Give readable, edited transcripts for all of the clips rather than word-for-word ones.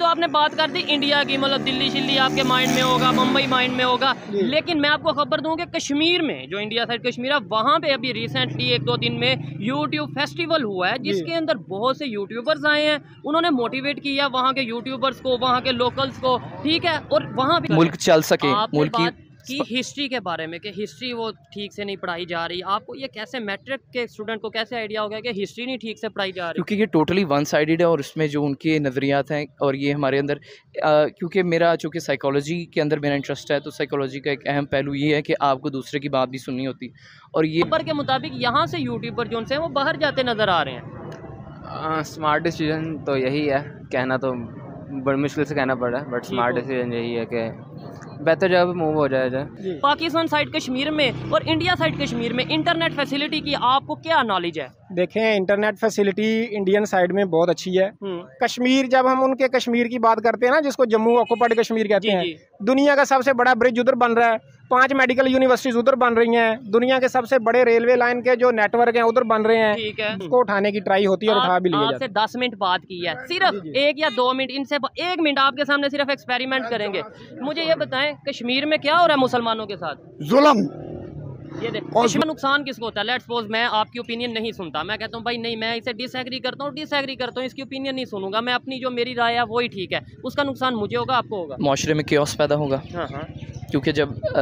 आपने बात कर दी इंडिया की, मतलब दिल्ली शिल्ली आपके माइंड में होगा, मुंबई माइंड में होगा, लेकिन मैं आपको खबर दूं कि कश्मीर में, जो इंडिया साइड कश्मीर है, वहाँ पे अभी रिसेंटली 1-2 दिन में यूट्यूब फेस्टिवल हुआ है, जिसके अंदर बहुत से यूट्यूबर्स आए हैं। उन्होंने मोटिवेट किया वहाँ के यूट्यूबर्स को, वहाँ के लोकल्स को, ठीक है, और वहाँ पे मुल्क चल सके, मुल्क की हिस्ट्री के बारे में, कि हिस्ट्री वो ठीक से नहीं पढ़ाई जा रही। आपको ये कैसे, मैट्रिक के स्टूडेंट को कैसे आइडिया हो गया कि हिस्ट्री नहीं ठीक से पढ़ाई जा रही? क्योंकि ये टोटली वन साइडेड है, और उसमें जो उनके नज़रियात हैं, और ये हमारे अंदर क्योंकि मेरा चूँकि साइकोलॉजी के अंदर मेरा इंटरेस्ट है, तो साइकोलॉजी का एक अहम पहलू ये है कि आपको दूसरे की बात भी सुननी होती। और ये खबर के मुताबिक यहाँ से यूट्यूबर जो हैं वो बाहर जाते नज़र आ रहे हैं। स्मार्ट डिसीजन तो यही है, कहना तो बड़ी मुश्किल से कहना पड़ रहा है, बट स्मार्ट डिसीजन यही है कि बेहतर जगह मूव हो जाए। पाकिस्तान साइड कश्मीर में और इंडिया साइड कश्मीर में इंटरनेट फैसिलिटी की आपको क्या नॉलेज है? देखें, इंटरनेट फैसिलिटी इंडियन साइड में बहुत अच्छी है। कश्मीर, जब हम उनके कश्मीर की बात करते हैं ना, जिसको जम्मू ऑक्युपाइड कश्मीर कहते हैं, दुनिया का सबसे बड़ा ब्रिज उधर बन रहा है, 5 मेडिकल यूनिवर्सिटीज उधर बन रही हैं, दुनिया के सबसे बड़े रेलवे लाइन के जो नेटवर्क हैं उधर बन रहे हैं। ठीक है, उसको उठाने की ट्राई होती है और उठा भी लिया जाता है। 10 मिनट बात की है, सिर्फ 1 या 2 मिनट, इनसे 1 मिनट आपके सामने सिर्फ एक्सपेरिमेंट करेंगे। मुझे ये बताएं, कश्मीर में क्या हो रहा है मुसलमानों के साथ? जुल्म। ये देखो, इसमें नुकसान किसको होता है? लेट्स सपोज मैं आपकी ओपिनियन नहीं सुनता, मैं कहता हूँ भाई नहीं, मैं इसे डिसएग्री करता हूँ, इसकी ओपिनियन नहीं सुनूंगा, मैं अपनी जो मेरी राय है वही ठीक है, उसका नुकसान मुझे होगा, आपको होगा। माशरे में केओस पैदा होगा। हाँ। क्योंकि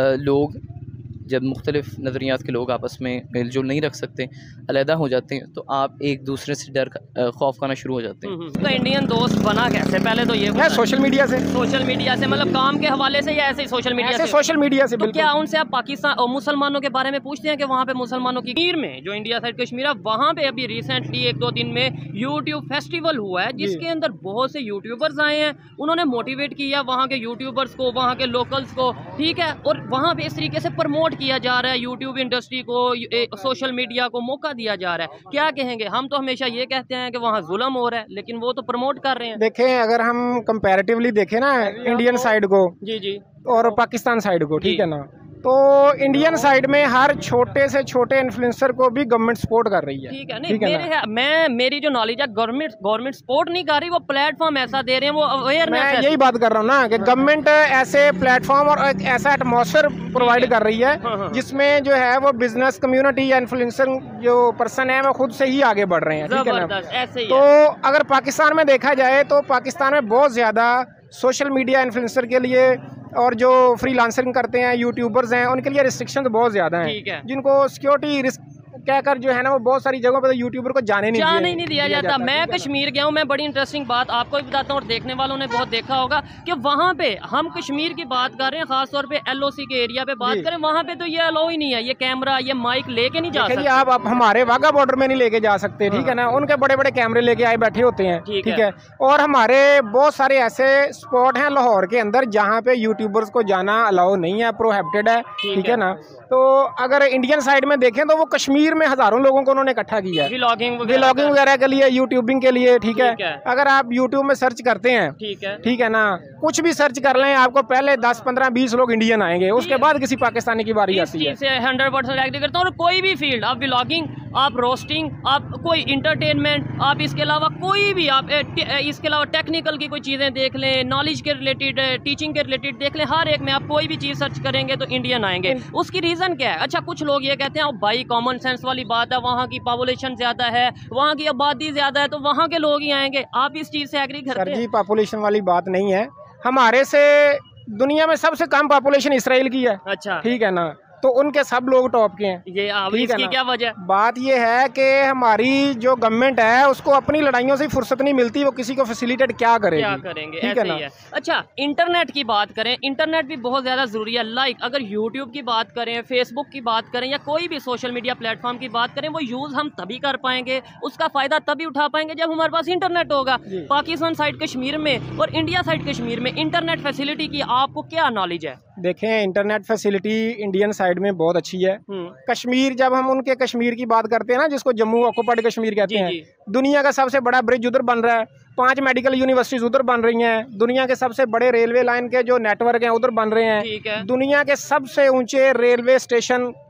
जब मुख्तलिफ नज़रियात के लोग आपस में मेल जोल नहीं रख सकते, अलहदा हो जाते हैं, तो आप एक दूसरे से डर खौफ खाना शुरू हो जाते हैं। तो इंडियन दोस्त बना कैसे? पहले तो ये सोशल मीडिया से मतलब काम के हवाले से, या ऐसे ही सोशल मीडिया से? तो क्या उनसे आप पाकिस्तान और मुसलमानों के बारे में पूछते हैं कि वहाँ पे मुसलमानों की कश्मीर में, जो इंडिया साइड कश्मीर है, वहाँ पे अभी रिसेंटली 1-2 दिन में यूट्यूब फेस्टिवल हुआ है, जिसके अंदर बहुत से यूट्यूबर्स आए हैं। उन्होंने मोटिवेट किया वहाँ के यूट्यूबर्स को, वहाँ के लोकल्स को, ठीक है, और वहाँ पे इस तरीके से प्रमोट किया जा रहा है यूट्यूब इंडस्ट्री को, सोशल मीडिया को मौका दिया जा रहा है। क्या कहेंगे? हम तो हमेशा ये कहते हैं कि वहाँ जुल्म हो रहा है, लेकिन वो तो प्रमोट कर रहे हैं। देखें, अगर हम कंपैरेटिवली देखें ना इंडियन साइड को जी और पाकिस्तान साइड को, ठीक है ना, तो इंडियन साइड में हर छोटे से छोटे इन्फ्लुएंसर को भी गवर्नमेंट सपोर्ट कर रही है। ठीक है, नहीं, मेरी जो नॉलेज है, गवर्नमेंट सपोर्ट नहीं कर रही, वो प्लेटफॉर्म ऐसा दे रहे हैं, वो अवेयरनेस। मैं यही बात कर रहा हूँ ना कि गवर्नमेंट ऐसे प्लेटफॉर्म और एक ऐसा एटमॉस्फेयर प्रोवाइड कर रही है जिसमें जो है वो बिजनेस कम्युनिटी या इन्फ्लुएंसर जो पर्सन है वो खुद से ही आगे बढ़ रहे हैं। ठीक है ना, तो अगर पाकिस्तान में देखा जाए तो पाकिस्तान में बहुत ज़्यादा सोशल मीडिया इन्फ्लुएंसर के लिए और जो फ्रीलांसिंग करते हैं, यूट्यूबर्स हैं, उनके लिए रिस्ट्रिक्शन तो बहुत ज़्यादा हैं, जिनको सिक्योरिटी रिस्क कहकर जो है ना वो बहुत सारी जगहों पर तो यूट्यूबर को जाने नहीं दिया जाता। मैं कश्मीर गया हूँ, मैं बड़ी इंटरेस्टिंग बात आपको भी बताता हूँ और देखने वालों ने बहुत देखा होगा कि वहाँ पे हम कश्मीर की बात कर रहे हैं, खासतौर पे LOC के एरिया पे बात करें, वहाँ पे तो ये अलाउ ही नहीं है, ये कैमरा, ये माइक लेके नहीं जा सकते। आप हमारे वाघा बॉर्डर में नहीं लेके जा सकते, ठीक है ना, उनके बड़े बड़े कैमरे लेके आए बैठे होते हैं, ठीक है। और हमारे बहुत सारे ऐसे स्पॉट हैं लाहौर के अंदर जहाँ पे यूट्यूबर्स को जाना अलाउ नहीं है, प्रोहिबिटेड है, ठीक है ना। तो अगर इंडियन साइड में देखें तो वो कश्मीर में हजारों लोगों को उन्होंने इकट्ठा किया है व्लॉगिंग वगैरह के लिए, यूट्यूबिंग के लिए, ठीक है। अगर आप यूट्यूब में सर्च करते हैं, ठीक है ना, कुछ भी सर्च कर लें, आपको पहले 10, 15, 20 लोग इंडियन आएंगे, उसके बाद किसी पाकिस्तानी की बारी आती है। 100% एग्री करता हूँ। और कोई भी फील्ड, आप व्लॉगिंग, आप रोस्टिंग, आप कोई इंटरटेनमेंट, आप इसके अलावा कोई भी, आप इसके अलावा टेक्निकल की कोई चीज़ें देख लें, नॉलेज के रिलेटेड, टीचिंग के रिलेटेड देख लें, हर एक में आप कोई भी चीज़ सर्च करेंगे तो इंडियन आएंगे। उसकी रीज़न क्या है? अच्छा, कुछ लोग ये कहते हैं भाई कॉमन सेंस वाली बात है, वहाँ की पॉपुलेशन ज़्यादा है, वहाँ की आबादी ज़्यादा है, तो वहाँ के लोग ही आएंगे। आप इस चीज़ से एग्री करते हैं? सर जी, पॉपुलेशन वाली बात नहीं है, हमारे से दुनिया में सबसे कम पॉपुलेशन इसराइल की है। अच्छा, ठीक है ना, तो उनके सब लोग टॉप के हैं। ये इसकी क्या वजह? बात ये है कि हमारी जो गवर्नमेंट है उसको अपनी लड़ाइयों से फुर्सत नहीं मिलती, वो किसी को फैसिलिटेट क्या करेंगे, ठीक है ना। अच्छा, इंटरनेट की बात करें, इंटरनेट भी बहुत ज़्यादा ज़रूरी है। लाइक अगर यूट्यूब की बात करें, फेसबुक की बात करें, या कोई भी सोशल मीडिया प्लेटफॉर्म की बात करें, वो यूज़ हम तभी कर पाएंगे, उसका फ़ायदा तभी उठा पाएंगे जब हमारे पास इंटरनेट होगा। पाकिस्तान साइड कश्मीर में और इंडिया साइड कश्मीर में इंटरनेट फैसिलिटी की आपको क्या नॉलेज है? देखें, इंटरनेट फैसिलिटी इंडियन साइड में बहुत अच्छी है। कश्मीर, जब हम उनके कश्मीर की बात करते हैं ना, जिसको जम्मू ऑक्युपाइड कश्मीर कहते हैं, दुनिया का सबसे बड़ा ब्रिज उधर बन रहा है, 5 मेडिकल यूनिवर्सिटीज उधर बन रही हैं, दुनिया के सबसे बड़े रेलवे लाइन के जो नेटवर्क हैं उधर बन रहे हैं, दुनिया के सबसे ऊंचे रेलवे स्टेशन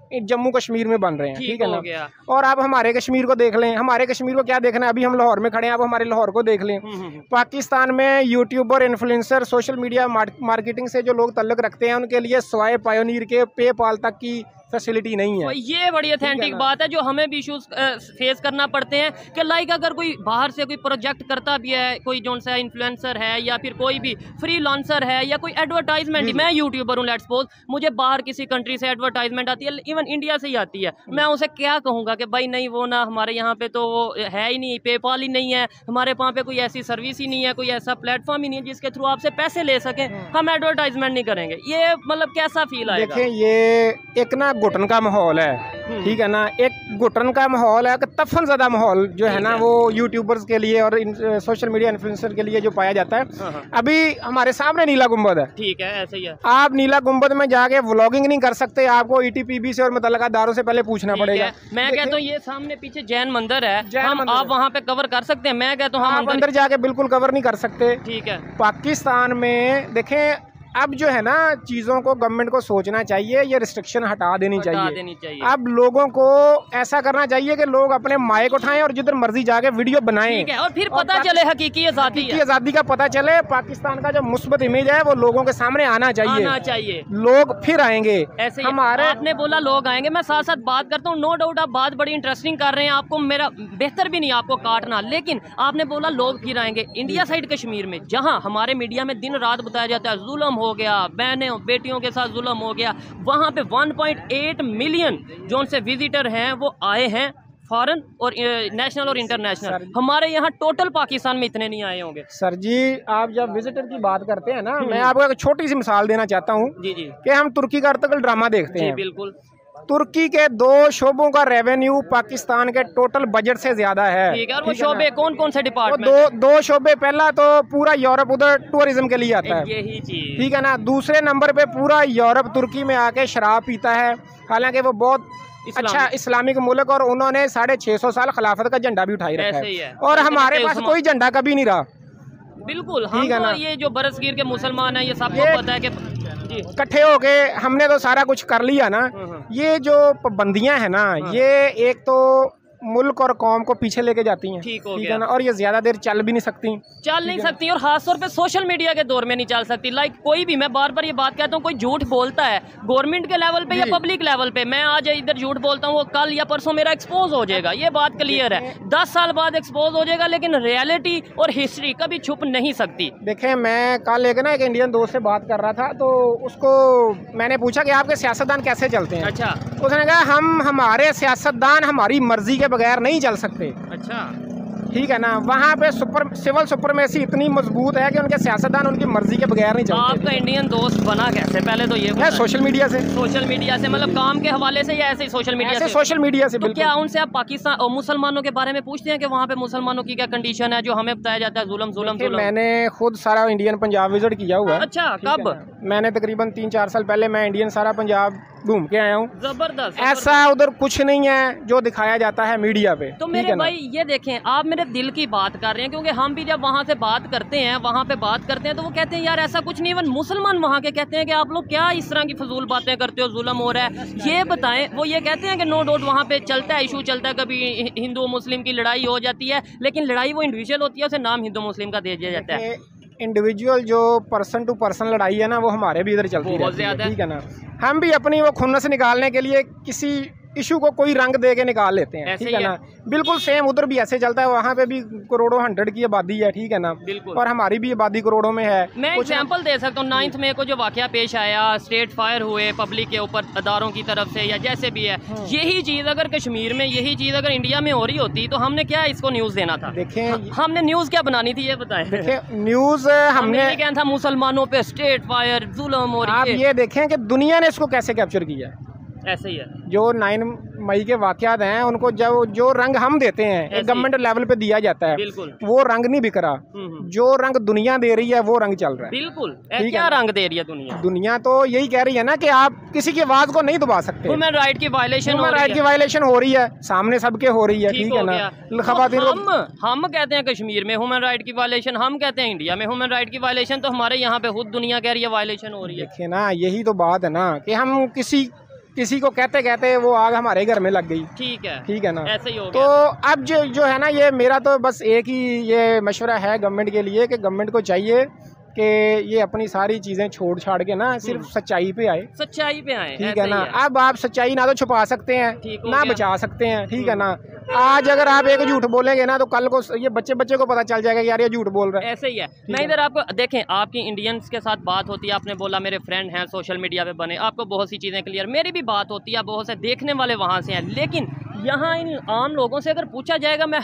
जम्मू कश्मीर में बन रहे हैं, ठीक है ना। और आप हमारे कश्मीर को देख लें, हमारे कश्मीर को क्या देखना है, अभी हम लाहौर में खड़े हैं, आप हमारे लाहौर को देख लें। पाकिस्तान में youtuber, influencer, social media marketing से जो लोग तल्लुक रखते हैं उनके लिए सवाए पायोनीर के पेपाल तक की फैसिलिटी नहीं है। ये बड़ी ऑथेंटिक बात है जो हमें भी इश्यूज फेस करना पड़ते हैं कि लाइक अगर कोई बाहर से कोई प्रोजेक्ट करता भी है, कोई जो सा इन्फ्लुएंसर है या फिर कोई भी फ्रीलांसर है या कोई एडवर्टाइजमेंट, मैं यूट्यूबर हूँ लेट्स सपोज, मुझे बाहर किसी कंट्री से एडवर्टाइजमेंट आती है, इवन इंडिया से ही आती है, मैं उसे क्या कहूँगा कि भाई नहीं वो ना हमारे यहाँ पे तो वो है ही नहीं, पेपाल ही नहीं है, हमारे वहाँ पे कोई ऐसी सर्विस ही नहीं है, कोई ऐसा प्लेटफॉर्म ही नहीं है जिसके थ्रू आपसे पैसे ले सकें, हम एडवर्टाइजमेंट नहीं करेंगे। ये मतलब कैसा फील आएगा? देखिए ये एक ना घुटन का माहौल है, ठीक है ना, एक घुटन का माहौल है, तफन ज़्यादा माहौल जो है ना वो यूट्यूबर्स के लिए और सोशल मीडिया इन्फ्लुएंसर के लिए जो पाया जाता है। अभी हमारे सामने नीला गुंबद है, ठीक है, ऐसे ही है। आप नीला गुंबद में जाके व्लॉगिंग नहीं कर सकते, आपको ईटीपीबी से और मुतल्लिका इदारों से पहले पूछना पड़ेगा। मैं कहता हूँ ये सामने पीछे जैन मंदिर है, आप वहाँ पे कवर कर सकते हैं, मैं कहता हूँ हम अंदर जाके बिल्कुल कवर नहीं कर सकते, ठीक है। पाकिस्तान में देखें अब जो है ना चीज़ों को गवर्नमेंट को सोचना चाहिए, ये रिस्ट्रिक्शन हटा देनी चाहिए। अब लोगों को ऐसा करना चाहिए कि लोग अपने माइक उठाएं और जिधर मर्जी जाके वीडियो बनाएं, ठीक है, और फिर पता चले हकीकी आज़ादी का पता चले, पाकिस्तान का जो मुस्बत इमेज है वो लोगों के सामने आना चाहिए। लोग फिर आएंगे। ऐसे हमारे आपने बोला लोग आएंगे, मैं साथ साथ बात करता हूँ, नो डाउट आप बात बड़ी इंटरेस्टिंग कर रहे हैं, आपको मेरा बेहतर भी नहीं आपको काटना, लेकिन आपने बोला लोग फिर आएंगे। इंडिया साइड कश्मीर में जहाँ हमारे मीडिया में दिन रात बताया जाता है जुल्म हो गया, बहनें बेटियों के साथ जुल्म हो गया, वहाँ पे 1.8 मिलियन जो उनसे विजिटर हैं वो आए हैं, फॉरेन और नेशनल और इंटरनेशनल। हमारे यहाँ टोटल पाकिस्तान में इतने नहीं आए होंगे। सर जी आप जब विजिटर की बात करते हैं ना, मैं आपको एक छोटी सी मिसाल देना चाहता हूँ कि हम तुर्की का अर्तुगरुल ड्रामा देखते हैं। बिल्कुल, तुर्की के 2 शोबों का रेवेन्यू पाकिस्तान के टोटल बजट से ज्यादा है। ठीक है, और वो शोबे कौन कौन से डिपार्टमेंट? दो शोबे, पहला तो पूरा यूरोप उधर टूरिज्म के लिए आता है, यही चीज, ठीक है ना। दूसरे नंबर पे पूरा यूरोप तुर्की में आके शराब पीता है, हालांकि वो बहुत अच्छा इस्लामिक मुल्क और उन्होंने 650 साल खिलाफत का झंडा भी उठाई रखा है, और हमारे पास कोई झंडा कभी नहीं रहा। बिल्कुल, ठीक है ना। ये जो बरसगीर के मुसलमान है ये सबको पता है कि इकट्ठे हो गए हमने तो सारा कुछ कर लिया ना। ये जो पाबंदियां है ना, ये एक तो मुल्क और कौम को पीछे लेके जाती हैं, ठीक है ना, और ये ज्यादा देर चल भी नहीं सकती, और खास तौर पे सोशल मीडिया के दौर में नहीं चल सकती। लाइक कोई भी, मैं बार बार ये बात कहता हूँ, कोई झूठ बोलता है गवर्नमेंट के लेवल पे या पब्लिक लेवल पे, मैं आज इधर झूठ बोलता हूँ, वो कल या परसों मेरा एक्सपोज हो जाएगा, ये बात क्लियर है। 10 साल बाद एक्सपोज हो जाएगा, लेकिन रियलिटी और हिस्ट्री कभी छुप नहीं सकती। देखें, मैं कल एक इंडियन दोस्त से बात कर रहा था, तो उसको मैंने पूछा कि आपके सियासतदान कैसे चलते हैं। अच्छा, उसने कहा हमारे सियासतदान हमारी मर्जी के बगैर नहीं चल सकते। अच्छा, ठीक है ना, वहाँ पे सिविल सुपरमेसी इतनी मजबूत है कि उनके सियासतदान उनकी मर्जी के बगैर नहीं चलते। आपका इंडियन दोस्त बना कैसे? पहले तो ये सोशल मीडिया से। सोशल मीडिया से मतलब काम के हवाले से या ऐसे ही सोशल मीडिया से? सोशल मीडिया से। तो क्या उनसे आप पाकिस्तान और मुसलमानों के बारे में पूछते हैं कि वहाँ पे मुसलमानों की क्या कंडीशन है, जो हमें बताया जाता है जुल्म? मैंने खुद सारा इंडियन पंजाब विजिट किया हुआ है। अच्छा, कब? मैंने तकरीबन 3-4 साल पहले मैं इंडियन सारा पंजाब घूम के आया हूँ। जबरदस्त। ऐसा उधर कुछ नहीं है जो दिखाया जाता है मीडिया पे। तो मेरे भाई ये देखें, आप मेरे दिल की बात कर रहे हैं, क्योंकि हम भी जब वहाँ से बात करते हैं, वहाँ पे बात करते हैं, तो वो कहते हैं यार ऐसा कुछ नहीं। इवन मुसलमान वहाँ के कहते हैं कि आप लोग क्या इस तरह की फजूल बातें करते हो, जुल्म हो रहा है, ये बताएं। वो ये कहते हैं कि नो डाउट वहाँ पे चलता है, इशू चलता है, कभी हिंदू मुस्लिम की लड़ाई हो जाती है, लेकिन लड़ाई वो इंडिविजुअल होती है, उसे नाम हिंदू मुस्लिम का दे दिया जाता है। इंडिविजुअल जो पर्सन टू पर्सन लड़ाई है ना, वो हमारे भी इधर चलती है, ठीक है ना। हम भी अपनी वो खुन्नस निकालने के लिए किसी इशू को कोई रंग दे के निकाल लेते हैं, ठीक है ना। बिल्कुल सेम उधर भी ऐसे चलता है, वहाँ पे भी करोड़ों 100 की आबादी है, ठीक है ना, और हमारी भी आबादी करोड़ों में है। मैं एग्जांपल दे सकता हूँ, 9 मई को जो वाकया पेश आया, स्ट्रेट फायर हुए पब्लिक के ऊपर अदारों की तरफ से या जैसे भी है, यही चीज़ अगर कश्मीर में, यही चीज़ अगर इंडिया में हो रही होती तो हमने क्या इसको न्यूज़ देना था? देखें, हमने न्यूज़ क्या बनानी थी ये बताएं। देखें, न्यूज़ हमने क्या था, मुसलमानों पे स्ट्रेट फायर जुल्म हो रही है। आप ये देखें कि दुनिया ने इसको कैसे कैप्चर किया है। ऐसे ही है, जो 9 मई के वाकयात हैं उनको जो रंग हम देते हैं गवर्नमेंट लेवल पे दिया जाता है, वो रंग नहीं बिक रहा। जो रंग दुनिया दे रही है वो रंग चल रहा है। बिल्कुल, क्या रंग दे रही है दुनिया? दुनिया तो यही कह रही है ना कि आप किसी की आवाज को नहीं दबा सकते। ह्यूमन राइट की वायलेशन हो रही है, सामने सबके हो रही है, ठीक है ना। हम कहते हैं कश्मीर में ह्यूमन राइट की वायलेशन, हम कहते हैं इंडिया में ह्यूमन राइट की वायलेशन, तो हमारे यहाँ पे खुद दुनिया कह रही है वायलेशन हो रही है। देखिए ना, यही तो बात है ना कि हम किसी को कहते कहते वो आग हमारे घर में लग गई। ठीक है ना, ऐसे ही हो तो गया। अब जो है ना, ये मेरा तो बस एक ही ये मशवरा है गवर्नमेंट के लिए कि गवर्नमेंट को चाहिए कि ये अपनी सारी चीजें छोड़ छाड़ के ना सिर्फ सच्चाई पे आए, ठीक है ना। अब आप सच्चाई ना तो छुपा सकते हैं ना बचा सकते हैं, ठीक है ना। आज अगर आप एक झूठ बोलेंगे ना तो कल को ये बच्चे को पता चल जाएगा कि यार ये झूठ बोल रहा है। ऐसे ही है। मैं इधर आपको देखें, आपकी इंडियंस के साथ बात होती है, आपने बोला मेरे फ्रेंड हैं सोशल मीडिया पे बने, आपको बहुत सी चीज़ें क्लियर, मेरी भी बात होती है, बहुत से देखने वाले वहाँ से हैं, लेकिन यहाँ इन आम लोगों से अगर पूछा जाएगा, मैं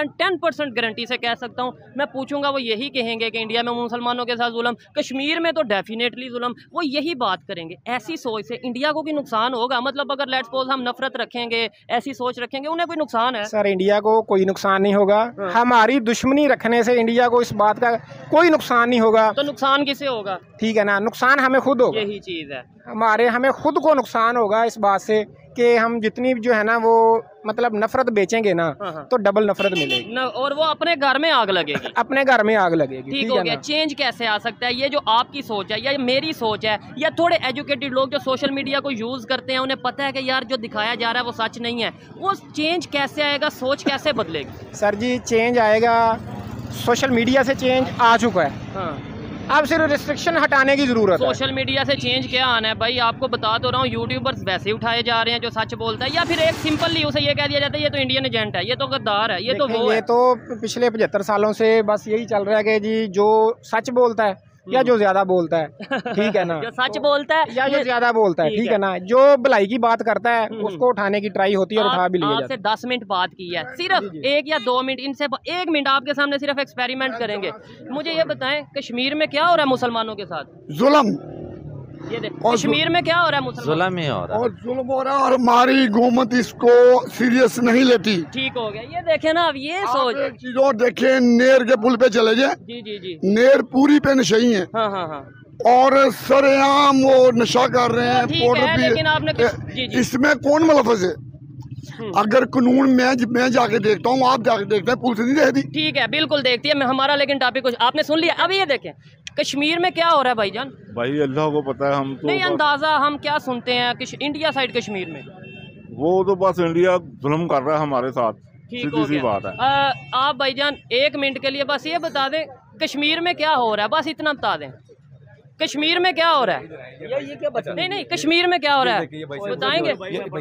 110% गारंटी से कह सकता हूँ, मैं पूछूंगा वो यही कहेंगे कि इंडिया में मुसलमानों के साथ जुल्म, कश्मीर में तो डेफिनेटली जुल्म, वो यही बात करेंगे। ऐसी सोच से इंडिया को भी नुकसान होगा। मतलब अगर लेट्स सपोज हम नफरत रखेंगे, ऐसी सोच रखेंगे, उन्हें कोई नुकसान है? सर इंडिया को कोई नुकसान नहीं होगा। हमारी दुश्मनी रखने से इंडिया को इस बात का कोई नुकसान नहीं होगा। तो नुकसान किसे होगा? ठीक है ना, नुकसान हमें खुद होगा। यही चीज़ है, हमें खुद को नुकसान होगा इस बात से कि हम जितनी जो है ना वो मतलब नफरत बेचेंगे ना तो डबल नफरत मिलेगी और वो अपने घर में आग लगेगी। अपने घर में आग लगेगी। ठीक हो गया। चेंज कैसे आ सकता है? ये जो आपकी सोच है या मेरी सोच है या थोड़े एजुकेटेड लोग जो सोशल मीडिया को यूज करते हैं, उन्हें पता है कि यार जो दिखाया जा रहा है वो सच नहीं है, वो चेंज कैसे आएगा? सोच कैसे बदलेगी? सर जी चेंज आएगा, सोशल मीडिया से चेंज आ चुका है। अब सिर्फ रिस्ट्रिक्शन हटाने की जरूरत है। सोशल मीडिया से चेंज क्या आना है भाई? आपको बता तो रहा हूँ, यूट्यूबर्स वैसे ही उठाए जा रहे हैं जो सच बोलता है, या फिर एक सिंपली उसे ये कह दिया जाता है ये तो इंडियन एजेंट है, ये तो गद्दार है, ये तो वो है। ये तो पिछले 75 सालों से बस यही चल रहा है कि जी जो सच बोलता है या जो ज्यादा बोलता है, ठीक है ना, जो सच बोलता है या जो ज्यादा बोलता है, ठीक है ना, जो भलाई की बात करता है उसको उठाने की ट्राई होती है और उठा भी लिया जाता है। आपसे 10 मिनट बात की है, सिर्फ 1 या 2 मिनट, इनसे 1 मिनट आपके सामने सिर्फ एक्सपेरिमेंट करेंगे। मुझे ये बताएं कश्मीर में क्या हो रहा है मुसलमानों के साथ? जुल्म। ये कश्मीर में क्या हो रहा है? जुल्म ही हो रहा है, और जुल्म हो रहा है और हमारी हुकूमत इसको सीरियस नहीं लेती। ठीक हो गया। ये देखे ना, अब ये सोच एक चीज और देखे, नेर के पुल पे चले जाए, जी नेर पूरी पे नशई है। हाँ। और सरेआम वो नशा कर रहे हैं, पाउडर पी। लेकिन आपने इसमें कौन मुलव्वस है? अगर कानून मैं जाके देखता हूँ, आप जाके देखते हैं, पुलिस नहीं देखती। ठीक है, बिल्कुल देखती है। हमारा लेकिन टॉपिक कुछ आपने सुन लिया। अब ये देखें कश्मीर में क्या हो रहा है भाईजान? भाई अल्लाह को पता है, हम तो नहीं अंदाजा हम क्या सुनते हैं इंडिया साइड कश्मीर में वो तो बस इंडिया जुल्म कर रहा है हमारे साथ, सीधी सी बात है। आप भाईजान 1 मिनट के लिए बस ये बता दें कश्मीर में क्या हो रहा है, बस इतना बता दें कश्मीर में क्या हो रहा है। ये क्या बचा? नहीं कश्मीर में क्या हो रहा है बताएंगे।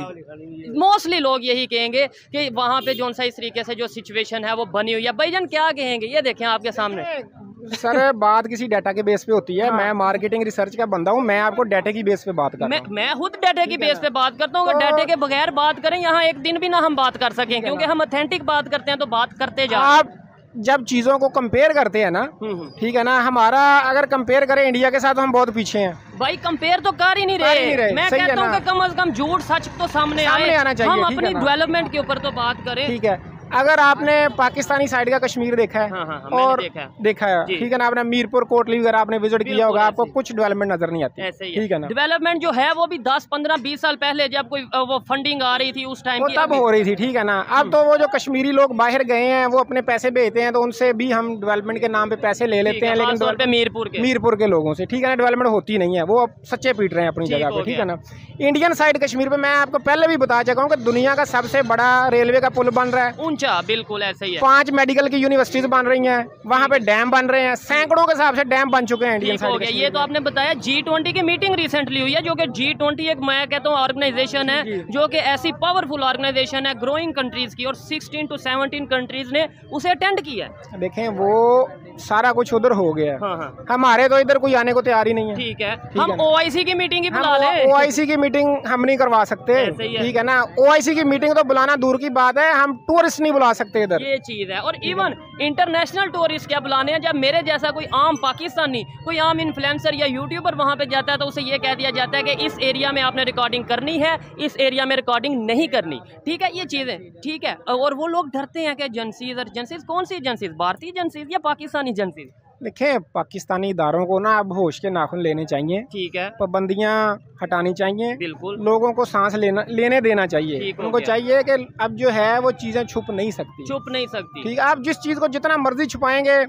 मोस्टली लोग यही कहेंगे कि वहाँ पे जो सा इस तरीके से जो सिचुएशन है वो बनी हुई है। भाईजान क्या कहेंगे? ये देखें आपके सामने। सर बात किसी डाटा के बेस पे होती है। मैं मार्केटिंग रिसर्च का बंदा हूँ, मैं आपको डाटा की बेस पे बात कर रहा हूँ। मैं खुद डाटा की बेस पे बात करता हूँ। अगर डाटा के बगैर बात करें यहाँ एक दिन भी ना हम बात कर सकें, क्योंकि हम ऑथेंटिक बात करते हैं तो बात करते जा। आप जब चीज़ों को कंपेयर करते हैं ना, ठीक है ना, हमारा अगर कंपेयर करें इंडिया के साथ तो हम बहुत पीछे हैं भाई। कंपेयर तो कर ही नहीं रहे। मैं कहता हूँ कि कम से कम झूठ सच तो सामने आना चाहिए। हम अपनी डेवलपमेंट के ऊपर तो बात करें। ठीक है, अगर आपने पाकिस्तानी साइड का कश्मीर देखा है और देखा है, ठीक है ना, आपने मीरपुर कोटली वगैरह आपने विजिट किया होगा, आपको कुछ डेवलपमेंट नजर नहीं आती। ठीक है ना, डेवलपमेंट जो है वो भी 10, 15, 20 साल पहले जब कोई वो फंडिंग आ रही थी उस टाइम तब हो रही थी, ठीक है ना। अब तो वो जो कश्मीरी लोग बाहर गए हैं वो अपने पैसे भेजते हैं, तो उनसे भी हम डेवलपमेंट के नाम पे पैसे ले लेते हैं, लेकिन मीरपुर के लोगों से, ठीक है ना, डेवलपमेंट होती नहीं है। वो सच्चे पीट रहे हैं अपनी जगह पे, ठीक है ना। इंडियन साइड कश्मीर पे मैं आपको पहले भी बता चुका हूँ कि दुनिया का सबसे बड़ा रेलवे का पुल बन रहा है, ऊंचा, बिल्कुल ऐसा ही है। 5 मेडिकल की यूनिवर्सिटीज बन रही हैं, वहाँ पे डैम बन रहे हैं, सैकड़ों के हिसाब से डैम बन चुके हैं इंडियन साइड। ये तो आपने बताया G20 की मीटिंग रिसेंटली हुई है, जो कि G20 एक मैं कहता हूँ ऑर्गेनाइजेशन है जो कि ऐसी पावरफुल ऑर्गेनाइजेशन है ग्रोइंग कंट्रीज की, और 16 to 17 कंट्रीज ने उसे अटेंड किया है। देखें वो सारा कुछ उधर हो गया। हमारे तो इधर कोई आने को तैयार ही नहीं है। ठीक है, हम OIC की मीटिंग ही बुला लें। OIC की मीटिंग हम नहीं करवा सकते, ठीक है ना। OIC की मीटिंग तो बुलाना दूर की बात है, हम टूरिस्ट नहीं बुला सकते इधर, ये चीज है। और इवन इंटरनेशनल टूरिस्ट क्या बुलाने हैं, जब मेरे जैसा कोई आम पाकिस्तानी, कोई आम इन्फ्लुएंसर या यूट्यूबर वहां पे जाता है तो उसे ये कह दिया जाता है कि इस एरिया में आपने रिकॉर्डिंग करनी है, इस एरिया में रिकॉर्डिंग नहीं करनी। ठीक है, ये चीजें ठीक है। और वो लोग डरते हैं कि एजेंसीज, और एजेंसीज कौन सी एजेंसीज, भारतीय एजेंसीज या पाकिस्तानी एजेंसीज? देखिए पाकिस्तानी इदारों को ना अब होश के नाखून लेने चाहिए, ठीक है, पाबंदियां हटानी चाहिए, बिल्कुल, लोगों को सांस लेने देना चाहिए। उनको चाहिए कि अब जो है वो चीज़ें छुप नहीं सकती, ठीक। आप जिस चीज़ को जितना मर्जी छुपाएंगे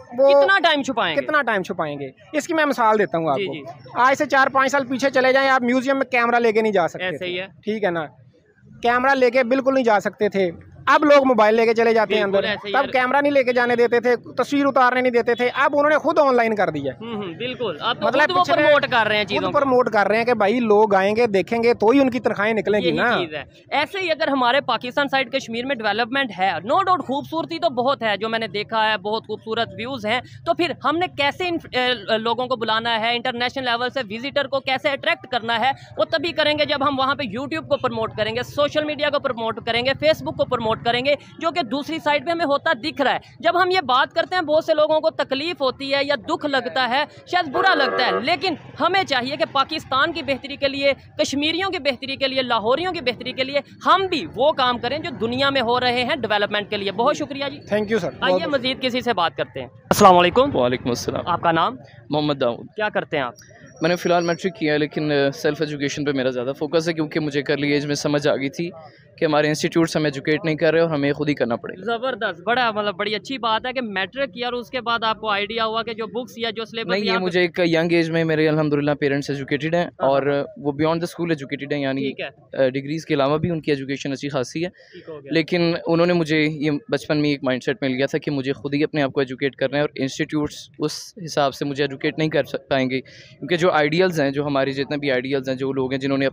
वो कितना टाइम छुपाएंगे? इसकी मैं मिसाल देता हूँ आपको। आज से 4-5 साल पीछे चले जाएं, आप म्यूजियम में कैमरा लेके नहीं जा सकते। ऐसे ही है, ठीक है ना, कैमरा लेके बिल्कुल नहीं जा सकते थे। अब लोग मोबाइल लेके चले जाते हैं अंदर, तब कैमरा नहीं लेके जाने देते थे, तस्वीर उतारने नहीं देते थे। अब उन्होंने खुद ऑनलाइन कर दिया। बिल्कुल, अब मतलब वो प्रमोट कर रहे हैं, चीजों प्रमोट कर रहे हैं कि भाई लोग आएंगे देखेंगे तो ही उनकी तनख्वाहें निकलेंगी ना। चीज है। ऐसे ही अगर हमारे पाकिस्तान साइड कश्मीर में डेवलपमेंट है, नो डाउट खूबसूरती तो बहुत है, जो मैंने देखा है बहुत खूबसूरत व्यूज हैं, तो फिर हमने कैसे इन लोगों को बुलाना है, इंटरनेशनल लेवल से विजिटर को कैसे अट्रैक्ट करना है, वो तभी करेंगे जब हम वहाँ पे यूट्यूब को प्रमोट करेंगे, सोशल मीडिया को प्रमोट करेंगे, फेसबुक को प्रमोट करेंगे, जो कि दूसरी साइड पे हमें होता दिख रहा है। जब हम ये बात करते हैं बहुत से लोगों को तकलीफ होती है या दुख लगता है, शायद बुरा लगता है, लेकिन हमें चाहिए कि पाकिस्तान की बेहतरी के लिए, कश्मीरियों की बेहतरी के लिए, लाहौरियों की बेहतरी के लिए हम भी वो काम करें जो दुनिया में हो रहे हैं डेवलपमेंट के लिए। बहुत शुक्रिया जी, थैंक यू सर। आइए मजीद किसी से बात करते हैं। अस्सलाम वालेकुम। वालेकुम अस्सलाम। आपका नाम? मोहम्मद दाऊद। क्या करते हैं आप? मैंने फ़िलहाल मैट्रिक किया है, लेकिन सेल्फ़ एजुकेशन पे मेरा ज़्यादा फोकस है, क्योंकि मुझे अर्ली एज में समझ आ गई थी कि हमारे इंस्टीट्यूट्स हमें एजुकेट नहीं कर रहे और हमें खुद ही करना पड़ेगा। ज़बरदस्त, बड़ा मतलब बड़ी अच्छी बात है कि मैट्रिक किया और उसके बाद आपको आइडिया हुआ कि जो बुक्स या जो सिलेबस नहीं, ये मुझे एक यंग एज में मेरे अल्हम्दुलिल्लाह पेरेंट्स एजुकेटेड हैं और वो बियॉन्ड द स्कूल एजुकेटेड हैं, यानी डिग्रीज़ के अलावा भी उनकी एजुकेशन अच्छी खासी है। लेकिन उन्होंने मुझे ये बचपन में एक माइंडसेट मिल गया था कि मुझे खुद ही अपने आप को एजुकेट करना है और इंस्टीट्यूट्स उस हिसाब से मुझे एजुकेट नहीं कर पाएंगे, क्योंकि जो आइडियल्स हैं, जो हमारे जितने भी आइडियल्स हैं, जो लोग हैं जिन्होंने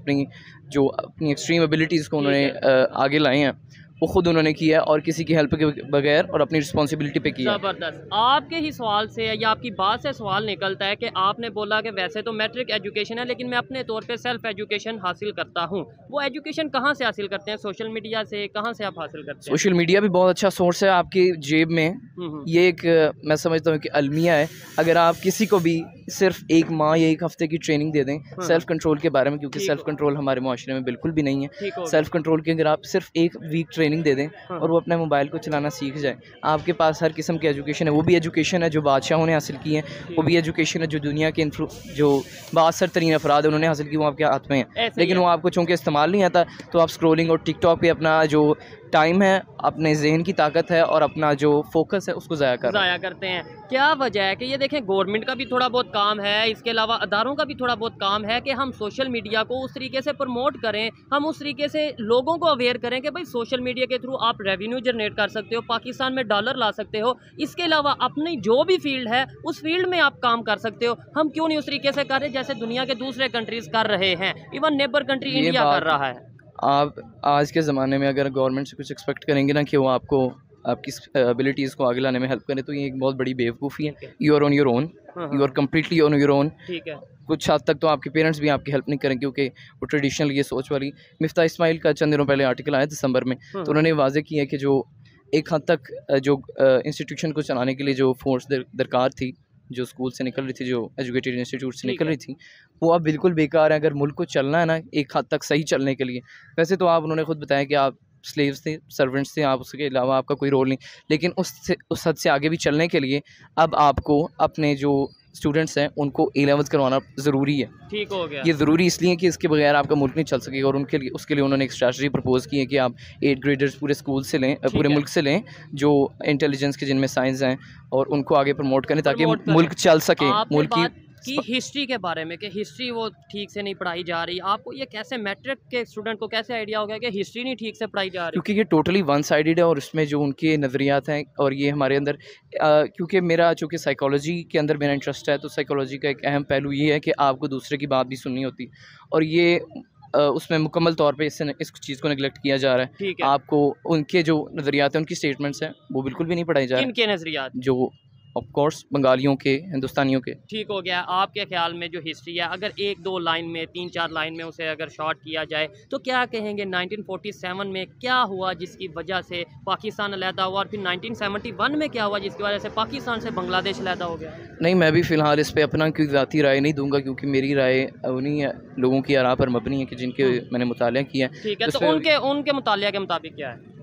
अपनी एक्सट्रीम एबिलिटीज़ को उन्होंने आगे लाए हैं, वो खुद उन्होंने किया और किसी की हेल्प के बगैर और अपनी रिस्पॉन्सिबिलिटी पे किया। ज़बरदस्त। आपके ही सवाल से या आपकी बात से सवाल निकलता है कि आपने बोला कि वैसे तो मैट्रिक एजुकेशन है, लेकिन मैं अपने तौर पे सेल्फ एजुकेशन हासिल करता हूँ। वो एजुकेशन कहाँ से हासिल करते हैं? सोशल मीडिया से? कहाँ से आप हासिल करते हैं? सोशल मीडिया भी बहुत अच्छा सोर्स है आपकी जेब में। ये एक मैं समझता हूँ कि अलमिया है। अगर आप किसी को भी सिर्फ एक माह या एक हफ्ते की ट्रेनिंग दे दें सेल्फ कंट्रोल के बारे में, क्योंकि सेल्फ कंट्रोल हमारे मुआशरे में बिल्कुल भी नहीं है। सेल्फ कंट्रोल की अगर आप सिर्फ एक वीक ट्रेनिंग दे दें और वो अपने मोबाइल को चलाना सीख जाए, आपके पास हर किस्म की एजुकेशन है। वो भी एजुकेशन है जो बादशाहों ने हासिल की है, वो भी एजुकेशन है जो दुनिया के जो बासर तरीन अफराद है उन्होंने हासिल की, वो आपके हाथ में है। लेकिन वो आपको चूँकि इस्तेमाल नहीं आता, तो आप स्क्रोलिंग और टिकटॉक पे अपना जो टाइम है, अपने जहन की ताकत है और अपना जो फोकस है उसको ज़ाया करते हैं। क्या वजह है कि ये देखें, गवर्नमेंट का भी थोड़ा बहुत काम है, इसके अलावा अदारों का भी थोड़ा बहुत काम है कि हम सोशल मीडिया को उस तरीके से प्रमोट करें, हम उस तरीके से लोगों को अवेयर करें कि भाई सोशल मीडिया के थ्रू आप रेवेन्यू जनरेट कर सकते हो, पाकिस्तान में डॉलर ला सकते हो, इसके अलावा अपनी जो भी फील्ड है उस फील्ड में आप काम कर सकते हो। हम क्यों नहीं उस तरीके से करें जैसे दुनिया के दूसरे कंट्रीज़ कर रहे हैं, इवन नेबर कंट्री इंडिया कर रहा है। आप आज के ज़माने में अगर गवर्नमेंट से कुछ एक्सपेक्ट करेंगे ना कि वो आपको आपकी एबिलिटीज़ को आगे लाने में हेल्प करें, तो ये एक बहुत बड़ी बेवकूफ़ी है। You are on your own, you are completely on your own. ठीक है, कुछ हद तक तो आपके पेरेंट्स भी आपकी हेल्प नहीं करें, क्योंकि वो ट्रेडिशनल ये सोच वाली। मिफ्ता इस्माइल का चंद दिनों पहले आर्टिकल आया दिसंबर में, तो उन्होंने वाज़े किया है कि जो एक हद तक जो इंस्टीट्यूशन को चलाने के लिए जो फोर्स दरकार थी, जो स्कूल से निकल रही थी, जो एजुकेटेड इंस्टीट्यूट से निकल रही थी, वो अब बिल्कुल बेकार है। अगर मुल्क को चलना है ना एक हद तक सही चलने के लिए, वैसे तो आप उन्होंने खुद बताया कि आप स्लेव्स थे, सर्वेंट्स थे, आप उसके अलावा आपका कोई रोल नहीं, लेकिन उस हद से आगे भी चलने के लिए अब आपको अपने जो स्टूडेंट्स हैं उनको A-levels करवाना ज़रूरी है। ठीक हो गया। ये ज़रूरी इसलिए है कि इसके बगैर आपका मुल्क नहीं चल सकेगा, और उसके लिए उन्होंने एक स्ट्रैटेजी प्रपोज की है कि आप 8 ग्रेडर्स पूरे स्कूल से लें, पूरे मुल्क से लें, जो इंटेलिजेंस के जिनमें साइंस हैं, और उनको आगे प्रमोट करें ताकि मुल्क चल सके। मुल्क की हिस्ट्री के बारे में कि हिस्ट्री वो ठीक से नहीं पढ़ाई जा रही, आपको ये कैसे मैट्रिक के स्टूडेंट को कैसे आइडिया हो गया कि हिस्ट्री नहीं ठीक से पढ़ाई जा रही? क्योंकि ये टोटली वन साइडेड है और इसमें जो उनके नज़रियात हैं और ये हमारे अंदर क्योंकि मेरा चूँकि साइकोलॉजी के अंदर मेरा इंटरेस्ट है, तो साइकोलॉजी का एक अहम पहलू ये है कि आपको दूसरे की बात भी सुननी होती, और ये उसमें मुकम्मल तौर पे इस चीज़ को नेगलेक्ट किया जा रहा है। आपको उनके जो नज़रियात हैं, उनकी स्टेटमेंट्स हैं, वो बिल्कुल भी नहीं पढ़ाई जा रही। इनके नज़रियात जो ऑफ कोर्स बंगालियों के, हिंदुस्तानियों के। ठीक हो गया। आपके ख्याल में जो हिस्ट्री है, अगर 1-2 लाइन में, 3-4 लाइन में उसे अगर शॉर्ट किया जाए, तो क्या कहेंगे 1947 में क्या हुआ जिसकी वजह से पाकिस्तान अलहदा हुआ, और फिर 1971 में क्या हुआ जिसकी वजह से पाकिस्तान से बांग्लादेश अलहदा हो गया? नहीं, मैं भी फ़िलहाल इस पर अपना कोई ज़ाती राय नहीं दूंगा, क्योंकि मेरी राय उन्हीं लोगों की आरा पर मबनी है कि जिनके मैंने मुतालिया किया है। ठीक है, तो उनके मुतालिया के मुताबिक क्या है?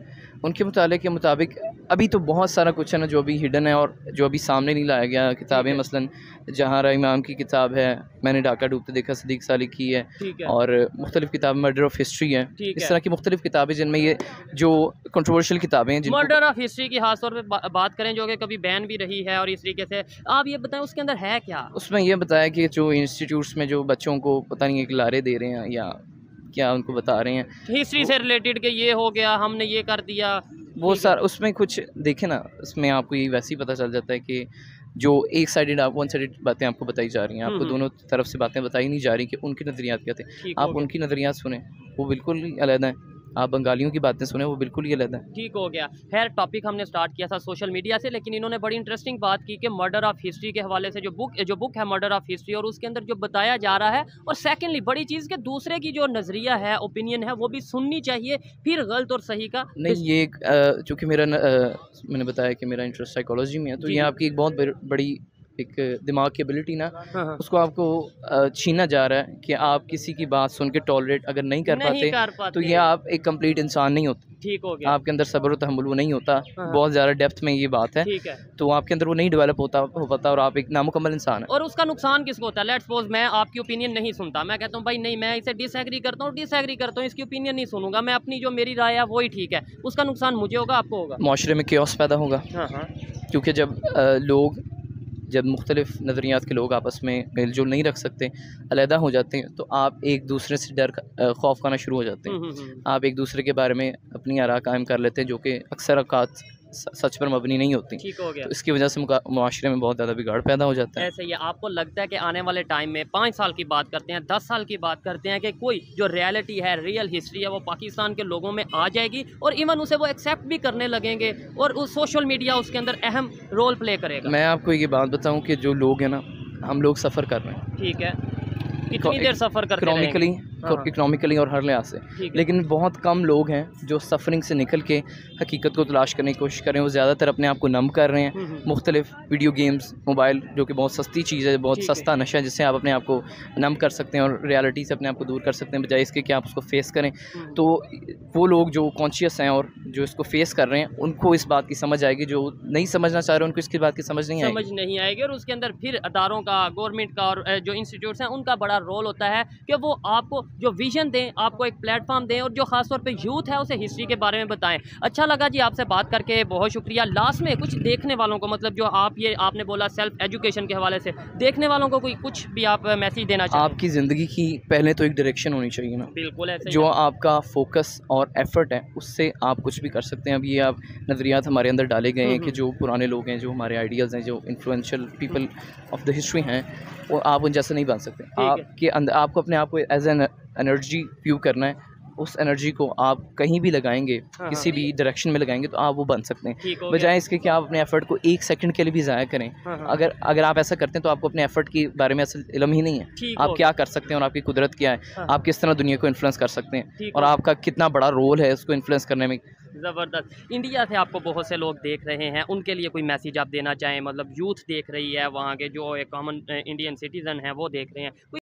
उनके मुताले के मुताबिक अभी तो बहुत सारा कुछ है ना जो अभी हिडन है और जो अभी सामने नहीं लाया गया। किताबें मसलन जहारा इमाम की किताब है, मैंने डाका डूबते देखा सदीक साली की है, और मुख्तलिफ किताब मर्डर ऑफ हिस्ट्री है। इस तरह की मुख्तलिफ किताबें जिनमें ये जो कंट्रोवर्शियल किताबें हैं, मर्डर ऑफ हिस्ट्री की खास तौर पे बात करें जो कि कभी बैन भी रही है, और इस तरीके से आप ये बताएं उसके अंदर है क्या? उसमें यह बताया कि जो इंस्टीट्यूट्स में जो बच्चों को पता नहीं एक लारे दे रहे हैं या क्या उनको बता रहे हैं हिस्ट्री से रिलेटेड के ये हो गया, हमने ये कर दिया, वो सारा उसमें कुछ देखे ना, उसमें आपको ये वैसे ही पता चल जाता है कि जो एक साइडेड आप वन साइडेड बातें आपको बताई जा रही हैं, आपको दोनों तरफ से बातें बताई नहीं जा रही कि उनके नज़रियात क्या थे। आप उनकी नज़रियात सुने, वो बिल्कुल ही अलग हैं। आप बंगालियों की बातें सुने, वो बिल्कुल ही अलग है। ठीक हो गया। खैर, टॉपिक हमने स्टार्ट किया था सोशल मीडिया से, लेकिन इन्होंने बड़ी इंटरेस्टिंग बात की कि मर्डर ऑफ हिस्ट्री के हवाले से जो बुक है मर्डर ऑफ हिस्ट्री, और उसके अंदर जो बताया जा रहा है, और सेकेंडली बड़ी चीज़ के दूसरे की जो नज़रिया है, ओपिनियन है, वो भी सुननी चाहिए, फिर गलत और सही का नहीं। ये चूँकि मैंने बताया कि मेरा इंटरेस्ट साइकोलॉजी में है, तो ये आपकी एक बहुत बड़ी एक दिमाग की एबिलिटी ना, उसको आपको छीना जा रहा है कि आप किसी की बात सुन के टॉलरेट अगर नहीं कर पाते तो ये आप एक कंप्लीट इंसान नहीं होते। ठीक हो गया। आपके अंदर सब्र तहम्मुल वो नहीं होता, बहुत ज़्यादा डेप्थ में ये बात है, तो आपके अंदर वो नहीं डेवलप हो पाता और आप एक नामुकम्मल इंसान है। और उसका नुकसान किसको होता है? लेट्स सपोज मैं आपकी ओपिनियन नहीं सुनता, मैं कहता हूँ भाई नहीं, मैं इसे डिसएग्री करता हूँ, इसकी ओपिनियन नहीं सुनूंगा, मैं अपनी जो मेरी राय है वही ठीक है, उसका नुकसान मुझे होगा, आपको होगा। माशरे में केओस पैदा होगा, क्योंकि जब मुख्तलिफ नज़रियात के लोग आपस में मेल जोल नहीं रख सकते, अलहदा हो जाते हैं, तो आप एक दूसरे से खौफ खाना शुरू हो जाते हैं। आप एक दूसरे के बारे में अपनी आरा कायम कर लेते हैं जो कि अक्सर औक़ात सच पर मबनी नहीं होती। ठीक हो गया। तो इसकी वजह से मुआशरे में बहुत ज़्यादा बिगाड़ पैदा हो जाता है। ऐसे ही आपको लगता है कि आने वाले टाइम में 5 साल की बात करते हैं, 10 साल की बात करते हैं, कि कोई जो रियलिटी है, रियल हिस्ट्री है, वो पाकिस्तान के लोगों में आ जाएगी और इवन उसे वो एक्सेप्ट भी करने लगेंगे और उस सोशल मीडिया उसके अंदर अहम रोल प्ले करेगा? मैं आपको ये बात बताऊँ कि जो लोग हैं ना, हम लोग सफ़र कर रहे हैं। ठीक है, कितनी देर सफ़र करते हैं? इकोनॉमिकली और हर लिहाज से, लेकिन बहुत कम लोग हैं जो सफरिंग से निकल के हकीकत को तलाश करने की कोशिश कर रहे हैं। वो ज़्यादातर अपने आप को नम कर रहे हैं मुख्तलिफ वीडियो गेम्स, मोबाइल, जो कि बहुत सस्ती चीज़ है, बहुत सस्ता नशा है, जिससे आप अपने आप को नम कर सकते हैं और रियलिटी से अपने आप को दूर कर सकते हैं, बजाय इसके कि आप उसको फेस करें। तो वो लोग जो कॉन्शियस हैं और जो इसको फेस कर रहे हैं, उनको इस बात की समझ आएगी। जो नहीं समझना चाह रहे हैं, उनको इसकी बात की समझ नहीं आएगी। और उसके अंदर फिर अदारों का, गवर्नमेंट का और जो इंस्टीट्यूट्स हैं, उनका बड़ा रोल होता है कि वो आपको जो विजन दें, आपको एक प्लेटफॉर्म दें, और जो खासतौर पे यूथ है उसे हिस्ट्री के बारे में बताएं। अच्छा लगा जी आपसे बात करके, बहुत शुक्रिया। लास्ट में कुछ देखने वालों को, मतलब जो आपने बोला सेल्फ एजुकेशन के हवाले से, देखने वालों को कोई कुछ भी आप मैसेज देना चाहिए? आपकी ज़िंदगी की पहले तो एक डायरेक्शन होनी चाहिए ना। बिल्कुल ऐसे जो आपका फोकस और एफर्ट है, उससे आप कुछ भी कर सकते हैं। अब ये आप नज़रियात हमारे अंदर डाले गए हैं कि जो पुराने लोग हैं, जो हमारे आइडियाज़ हैं, जो influential people of the history हैं, वो आप उन जैसे नहीं बन सकते। आपके अंदर आपको अपने आप को एज एन एनर्जी व्यू करना है। उस एनर्जी को आप कहीं भी लगाएंगे, किसी भी डायरेक्शन में लगाएंगे, तो आप वो बन सकते हैं, बजाय इसके कि आप अपने एफर्ट को 1 सेकंड के लिए भी ज़ाया करें। अगर आप ऐसा करते हैं तो आपको अपने एफर्ट के बारे में असल इल्म ही नहीं है। आप क्या कर सकते हैं और आपकी कुदरत क्या है, आप किस तरह दुनिया को इन्फ्लुएंस कर सकते हैं, और आपका कितना बड़ा रोल है उसको इन्फ्लुएंस करने में। ज़बरदस्त। इंडिया से आपको बहुत से लोग देख रहे हैं, उनके लिए कोई मैसेज आप देना चाहें? मतलब यूथ देख रही है, वहाँ के जो एक कॉमन इंडियन सिटीज़न हैं वो देख रहे हैं,